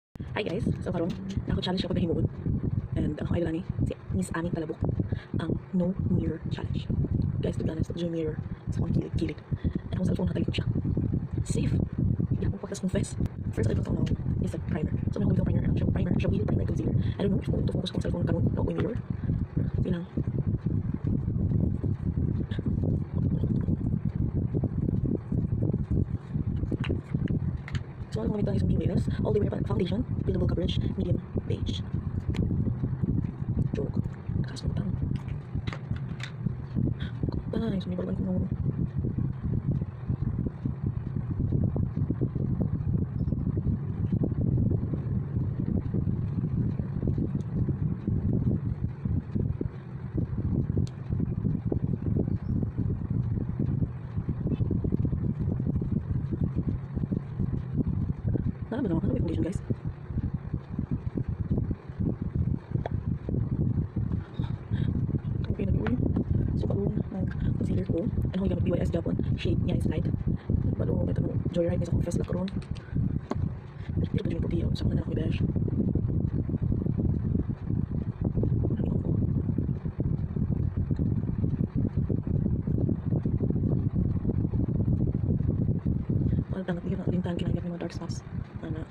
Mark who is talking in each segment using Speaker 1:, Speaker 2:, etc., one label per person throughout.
Speaker 1: Hi guys! So karon nako-challenge ako paghimuod. And ang idol ani si Miss Annie Talabok ang no mirror challenge. Guys, to be honest, yung mirror sa akong kilig. And akong cellphone natalikod siya. Safe! Hindi akong pagkas-confess. First idol ko is a primer. So may akong primer, siya wheel primer concealer. I don't know kung to focus kong cellphone karon na ako mirror. Bilang so ang gamit lang isang BWS, all the way foundation, buildable coverage, medium beige. Joke. Kasuntan. Guys, may barban ko na. Ano ba naman? Ano ba yung foundation, guys? Okay na yun. So, karoon ng concealer ko. Ano yung BYS Japon? Shade niya is light. Balo, may tanong, joyride niya sa confess lang karoon. Pero pa din yung puti yun. Sa mga nalang besh. Wala tangat niyo na lintan kinagap ng mga dark spots. Ano?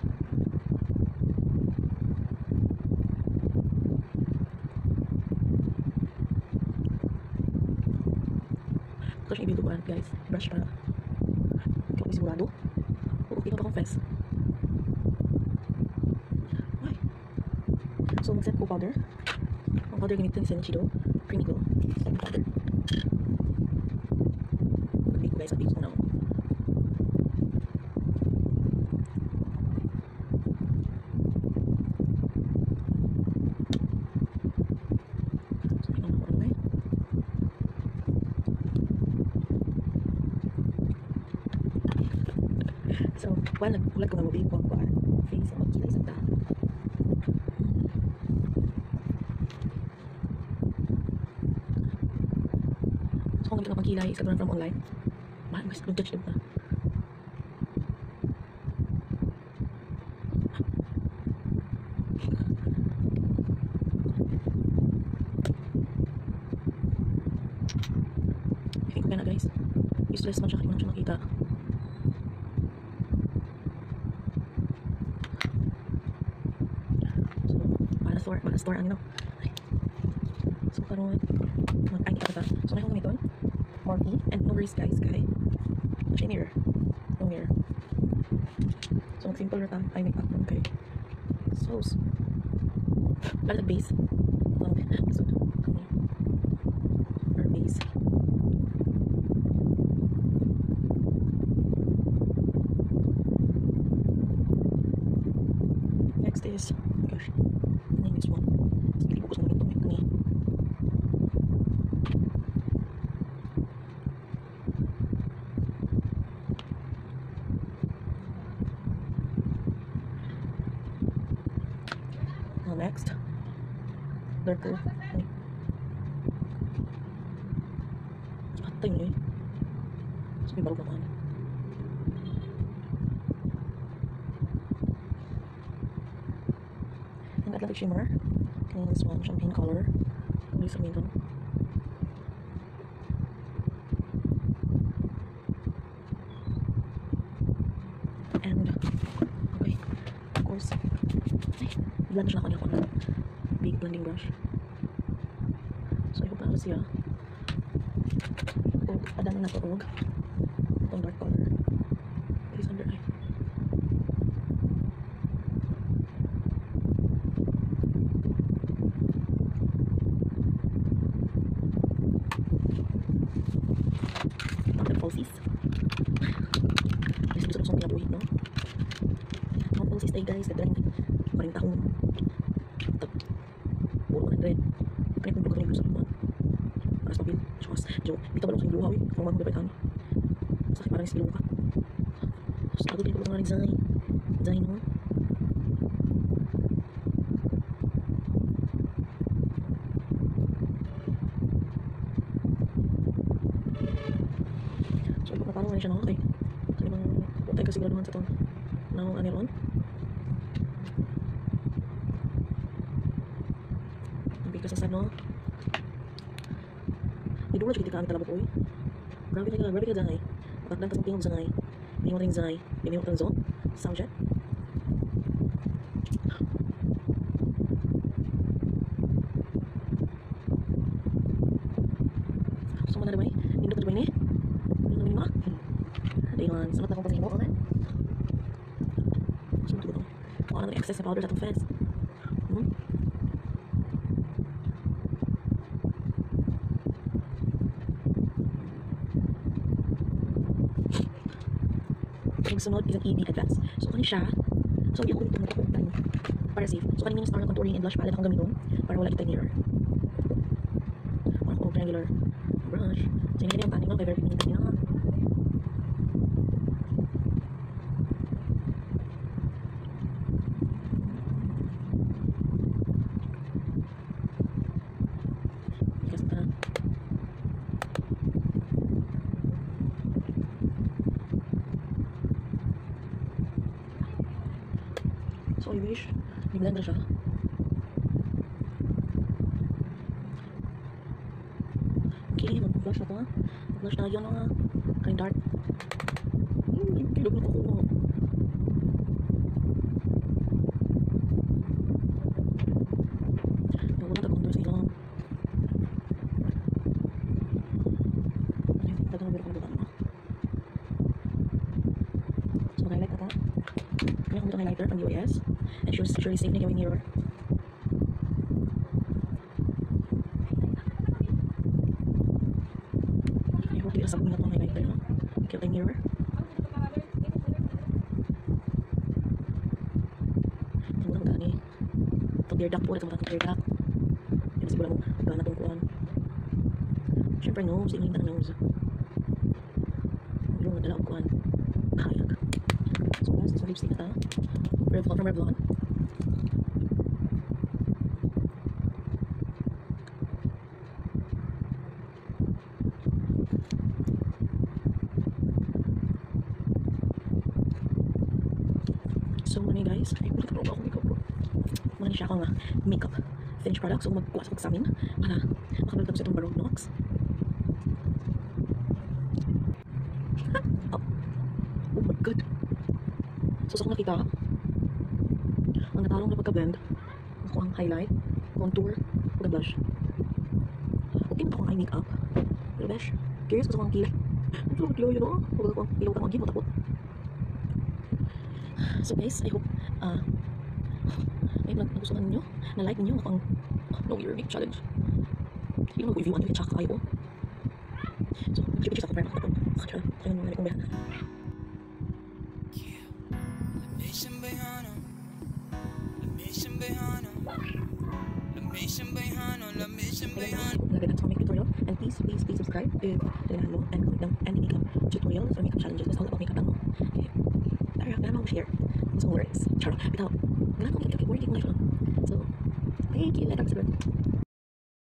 Speaker 1: Ito siya i-build ko guys. Brush para. Hindi ako sigurado. Okay pa confess. Ay. So mag-set ko powder. Ang powder ganito ni Senshido. Creamy Glow. Setting powder. Mag-bake ko guys. Mag-bake ko na ako. So, while nagpulat ko nga mo ko ang face ang magkilay sa tahan. So, kung gamit ang pagkilay, is katunan from online. Mahal, mas don't touch them pa. Okay, kaya na guys. Useless man siya, kaya man siya nakita. Store ang so karon mag-ay kita so may akong gamiton Morphe and no worries guys kay siya mirror no mirror so mag simple rata eye makeup lang kay so lalag base so or base next is oh my gosh this one. Hindi ko gusto nito ni. Now next, darker. Atay ni. Sabi baru naman. Ang Atlantic Shimmer. And this one, champagne color. Uli sa minto. And, okay, of course, ay, blend na ako ng big blending brush. So, I hope na siya. O, adan na ito, og. Itong dark color. It is under eye. Falsies. Guys, gusto ko sa pinabuhi, no? Mga falsies tayo guys, ito rin 40 taon. Puro ko na rin. Kaya kung buka rin gusto ko. Para sa mobil. Jo, dito ba lang sa yung luhaw eh. Kung mga mabibay kami. Masakit parang ispilong ka. Struggle din ko mga design. Design mo. So, paano na siya nakakay? Kasi naman, huwag tayo kasiguraduhan sa ito. Now, ano yun? Kasi sa no, idula jud kita ang talabok oy. Grabe ka dangay. Pagdan tas tingog dangay. Tingog ring dangay. Tingog tang zo. Subject. So mana ba ni? Indot ba ni? Indot ni ma? Dayon, sunod na kong pasahimo ulit. Sunod ko to. Kung ano excess na powder sa itong fence. Yung sunod is an ED advance. So, kani siya. So, hindi ako nito nagkukuntan. Para safe. So, kanina yung star na contouring and blush palette akong gamiton. Para wala kita mirror. Ako, triangular brush. So, hindi yung tanning no. Very pinita niya. So, I wish, ni-blend na siya. Okay, mag-flush na ito ha. Mag-flush na yun ha. Kain dark. Kilog na ko. Wala na tag-contour sa ilang. Tagang mabiro kong bukan mo. So, mag-highlight na ito. Kanya kong itong highlighter pang UAS. And sure safe na gawin mirror. I hope isasabog na itong highlighter no? Kaya yung mirror. Ang muna magkani. Itong beer duck po. Itong mga beer duck. Yan siguro mo magkana itong kuhan. Siyempre nose. Tingin ka ng nose. Yung nadala ang kuhan. Kayak. So guys, this lipstick na ito. Revlon from Revlon. So muna guys, ay ulit ako makeup ko. Muna siya akong makeup finished product. So magkuha sa examin para makabalagdag sa itong Baroque Nox. Oh my god. So sa kung nakita, ang natalong na pagka-blend, ako ang highlight, contour, pagka-blush. Okay na ako ang eye makeup. Pero besh, curious ko sa mga kilay. Ito lang kilaw yun o. Huwag ako ang ilaw ka mag-game, matakot. So guys, I hope ay nagustuhan ninyo, na-like ninyo ako ang No Year Make Challenge. Hindi naman mag-review ano yung tsaka kayo. So, mag-chip-chip sa kapag nakapag. Kaya nung nalik kong behan. Nagaganda sa makeup tutorial. And please subscribe if kailangan mo. And comment down any makeup tutorials or makeup challenges. Basta all about makeup lang mo. Okay. Para kailangan mo share some words. Charot. Bitaw. Wala akong makeup. Working life lang. So, thank you. Let's